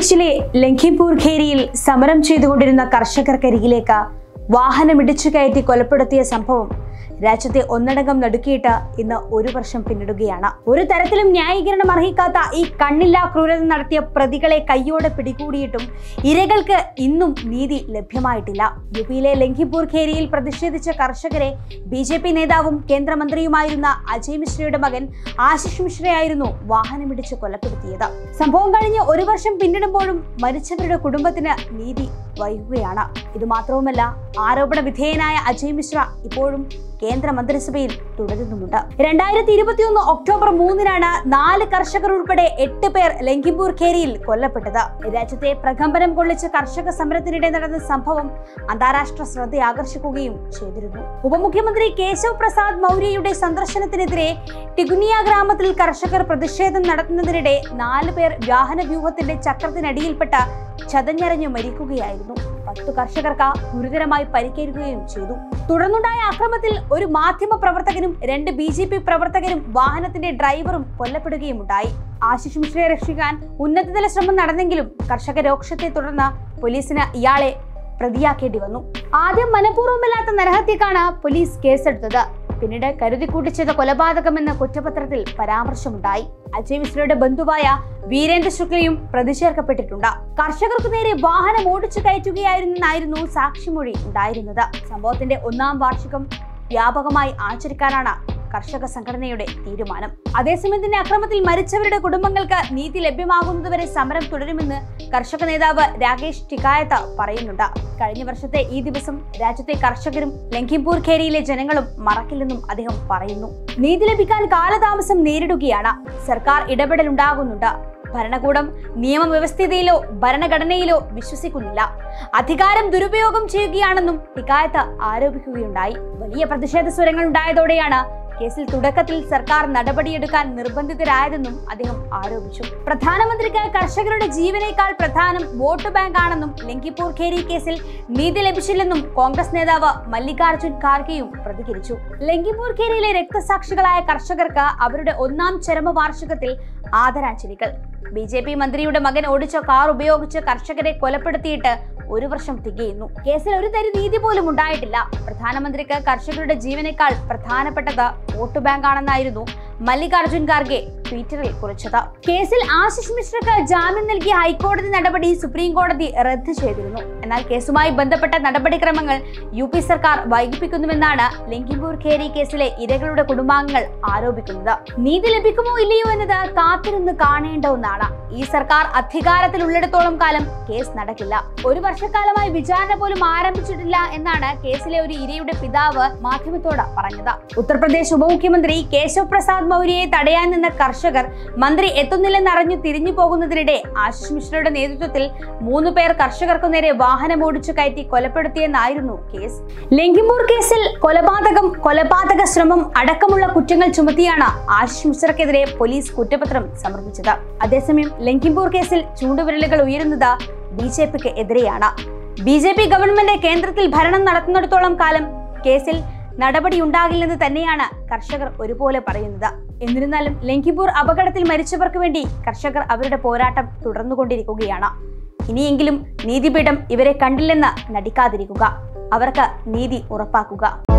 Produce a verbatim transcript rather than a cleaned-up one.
ഉത്തർപ്രദേശിലെ ലഖിംപൂർ ഖേരിയിൽ സമരം ചെയ്തുകൊണ്ടിരുന്ന കർഷകർക്കരികിലേക്ക് വാഹനമിടിച്ചു കയറ്റി കൊലപ്പെടുത്തിയ സംഭവം രാജ്യത്തെ ഒന്നടങ്കം നടുക്കിയിട്ട് ഇന്ന് ഒരു വർഷം പിന്നിടുകയാണ്. ഒരു തരത്തിലും ന്യായീകരണം അർഹിക്കാത്ത ഈ കണ്ണില്ലാ ക്രൂരത നടത്തിയ പ്രതികളെ കയ്യോടെ പിടികൂടിയിട്ടും ഇരകൾക്ക് ഇന്നും നീതി ലഭ്യമായിട്ടില്ല. യുപിയിലെ ലഖിംപൂർ ഖേരിയിൽ പ്രതിഷേധിച്ച കർഷകരെ ബി ജെ പി നേതാവും കേന്ദ്രമന്ത്രിയുമായിരുന്ന അജയ് മിശ്രയുടെ മകൻ ആശിഷ് മിശ്രയായിരുന്നു വാഹനമിടിച്ച് കൊലപ്പെടുത്തിയത്. സംഭവം കഴിഞ്ഞ് ഒരു വർഷം പിന്നിടുമ്പോഴും മരിച്ചവരുടെ കുടുംബത്തിന് നീതി വൈകുകയാണ്. ഇത് മാത്രവുമല്ല, ആരോപണ വിധേയനായ അജയ് മിശ്ര ഇപ്പോഴും കേന്ദ്ര മന്ത്രിസഭയിൽ തുടരുന്നുമുണ്ട്. രണ്ടായിരത്തി ഇരുപത്തി ഒന്ന് ഒക്ടോബർ മൂന്നിനാണ് നാല് കർഷകർ ഉൾപ്പെടെ എട്ട് പേർ ലഖിംപൂർ ഖേരിയിൽ കൊല്ലപ്പെട്ടത്. രാജ്യത്തെ പ്രകമ്പനം കൊള്ളിച്ച കർഷക സമരത്തിനിടെ നടന്ന സംഭവം അന്താരാഷ്ട്ര ശ്രദ്ധ ആകർഷിക്കുകയും ചെയ്തിരുന്നു. ഉപമുഖ്യമന്ത്രി കേശവ് പ്രസാദ് മൗര്യയുടെ സന്ദർശനത്തിനെതിരെ ടിഗുനിയ ഗ്രാമത്തിൽ കർഷകർ പ്രതിഷേധം നടത്തുന്നതിനിടെ നാല് പേർ വാഹന വ്യൂഹത്തിന്റെ ചക്രത്തിനടിയിൽപ്പെട്ട ചതഞ്ഞരഞ്ഞു മരിക്കുകയായിരുന്നു. പത്തു കർഷകർക്ക് ഗുരുതരമായി പരിക്കേൽക്കുകയും ചെയ്തു. തുടർന്നുണ്ടായ ആക്രമണത്തിൽ ഒരു മാധ്യമ പ്രവർത്തകനും രണ്ട് ബി ജെ പി പ്രവർത്തകരും വാഹനത്തിന്റെ ഡ്രൈവറും കൊല്ലപ്പെടുകയുമുണ്ടായി. ആശിഷ് മിശ്രയെ രക്ഷിക്കാൻ ഉന്നതതല ശ്രമം നടന്നെങ്കിലും കർഷക രോക്ഷത്തെ തുടർന്ന് പോലീസിന് ഇയാളെ പ്രതിയാക്കേണ്ടി വന്നു. ആദ്യം മനഃപൂർവ്വമല്ലാത്ത നരഹത്യക്കാണ് പോലീസ് കേസെടുത്തത്. പിന്നീട് കരുതിക്കൂട്ടി ചെയ്ത കൊലപാതകമെന്ന കുറ്റപത്രത്തിൽ പരാമർശമുണ്ടായി. അജയ് മിശ്രയുടെ ബന്ധുവായ വീരേന്ദ്ര ശുക്ലയും പ്രതി ചേർക്കപ്പെട്ടിട്ടുണ്ട്. കർഷകർക്കു നേരെ വാഹനം ഓടിച്ചു കയറ്റുകയായിരുന്നെന്നായിരുന്നു സാക്ഷിമൊഴി ഉണ്ടായിരുന്നത്. സംഭവത്തിന്റെ ഒന്നാം വാർഷികം വ്യാപകമായി ആചരിക്കാനാണ് കർഷക സംഘടനയുടെ തീരുമാനം. അതേസമയം തന്നെ അക്രമത്തിൽ മരിച്ചവരുടെ കുടുംബങ്ങൾക്ക് നീതി ലഭ്യമാകുന്നതുവരെ സമരം തുടരുമെന്ന് കർഷക നേതാവ് രാകേഷ് ടിക്കായത്ത് പറയുന്നുണ്ട്. കഴിഞ്ഞ വർഷത്തെ ഈ ദിവസം രാജ്യത്തെ കർഷകരും ലഖിംപൂർ ഖേരിയിലെ ജനങ്ങളും മറക്കില്ലെന്നും അദ്ദേഹം പറയുന്നു. നീതി ലഭിക്കാൻ കാലതാമസം നേരിടുകയാണ്. സർക്കാർ ഇടപെടൽ ഉണ്ടാകുന്നുണ്ട്. ഭരണകൂടം നിയമവ്യവസ്ഥിതിയിലോ ഭരണഘടനയിലോ വിശ്വസിക്കുന്നില്ല. അധികാരം ദുരുപയോഗം ചെയ്യുകയാണെന്നും ടിക്കായത്ത് ആരോപിക്കുകയുണ്ടായി. വലിയ പ്രതിഷേധ സ്വരങ്ങൾ ഉണ്ടായതോടെയാണ് കേസിൽ തുടക്കത്തിൽ സർക്കാർ നടപടിയെടുക്കാൻ നിർബന്ധിതരായതെന്നും അദ്ദേഹം ആരോപിച്ചു. പ്രധാനമന്ത്രിക്ക് കർഷകരുടെ ജീവനേക്കാൾ പ്രധാനം വോട്ട് ബാങ്ക് ആണെന്നും ലഖിംപൂർ ഖേരി കേസിൽ നീതി ലഭിച്ചില്ലെന്നും കോൺഗ്രസ് നേതാവ് മല്ലികാർജുൻ ഖാർഗെയും പ്രതികരിച്ചു. ലഖിംപൂർ ഖേരിയിലെ രക്തസാക്ഷികളായ കർഷകർക്ക് അവരുടെ ഒന്നാം ചരമവാർഷികത്തിൽ ആദരാഞ്ജലികൾ. ബി ജെ പി മന്ത്രിയുടെ മകൻ ഓടിച്ച കാർ ഉപയോഗിച്ച് കർഷകരെ കൊലപ്പെടുത്തിയിട്ട് ഒരു വർഷം തികയുന്നു. കേസിൽ ഒരു തരി നീതി പോലും ഉണ്ടായിട്ടില്ല. പ്രധാനമന്ത്രിക്ക് കർഷകരുടെ ജീവനേക്കാൾ പ്രധാനപ്പെട്ടത് വോട്ട് ബാങ്ക് ആണെന്നായിരുന്നു മല്ലികാർജുൻ ഖാർഗെ ട്വിറ്ററിൽ കുറിച്ചത്. കേസിൽ ആശിഷ് മിശ്രക്ക് ജാമ്യം നൽകിയ ഹൈക്കോടതി നടപടി സുപ്രീം കോടതി റദ്ദ് ചെയ്തിരുന്നു. എന്നാൽ കേസുമായി ബന്ധപ്പെട്ട നടപടിക്രമങ്ങൾ യു പി സർക്കാർ വൈകിപ്പിക്കുന്നുവെന്നാണ് ലഖിംപൂർ ഖേരി കേസിലെ ഇരകളുടെ കുടുംബാംഗങ്ങൾ ആരോപിക്കുന്നത്. നീതി ലഭിക്കുമോ ഇല്ലയോ എന്നത് കാത്തിരുന്ന് കാണേണ്ട ഒന്നാണ്. ഈ സർക്കാർ അധികാരത്തിലുള്ളിടത്തോളം കാലം കേസ് നടക്കില്ല. ഒരു വർഷക്കാലമായി വിചാരണ പോലും ആരംഭിച്ചിട്ടില്ല എന്നാണ് കേസിലെ ഒരു ഇരയുടെ പിതാവ് മാധ്യമത്തോട് പറഞ്ഞത്. ഉത്തർപ്രദേശ് ഉപമുഖ്യമന്ത്രി കേശവ് പ്രസാദ് മൗര്യയെ തടയാൻ നിന്ന കർഷകർ മന്ത്രി എത്തുന്നില്ലെന്നറിഞ്ഞു തിരിഞ്ഞു പോകുന്നതിനിടെ ആശിഷ് മിശ്രയുടെ നേതൃത്വത്തിൽ മൂന്ന് പേർ കർഷകർക്കു നേരെ വാഹനം ഓടിച്ചു കയറ്റി കൊലപ്പെടുത്തിയെന്നായിരുന്നു കേസ്. ലഖിംപൂർ കേസിൽ കൊലപാതകം, കൊലപാതക ശ്രമം അടക്കമുള്ള കുറ്റങ്ങൾ ചുമത്തിയാണ് ആശിഷ് മിശ്രക്കെതിരെ പോലീസ് കുറ്റപത്രം സമർപ്പിച്ചത്. അതേസമയം ലഖിംപൂർ കേസിൽ ചൂണ്ടുവിരലുകൾ ഉയരുന്നത് ബി ജെ പിക്ക് എതിരെയാണ്. ബി ജെ പി ഗവൺമെന്റ് കേന്ദ്രത്തിൽ ഭരണം നടത്തുന്നിടത്തോളം കാലം കേസിൽ നടപടി ഉണ്ടാകില്ലെന്ന് തന്നെയാണ് കർഷകർ ഒരുപോലെ പറയുന്നത്. എന്നിരുന്നാലും ലഖിംപൂർ അപകടത്തിൽ മരിച്ചവർക്ക് വേണ്ടി കർഷകർ അവരുടെ പോരാട്ടം തുടർന്നുകൊണ്ടിരിക്കുകയാണ്. ഇനിയെങ്കിലും നീതിപീഠം ഇവരെ കണ്ടില്ലെന്ന് നടിക്കാതിരിക്കുക. അവർക്ക് നീതി ഉറപ്പാക്കുക.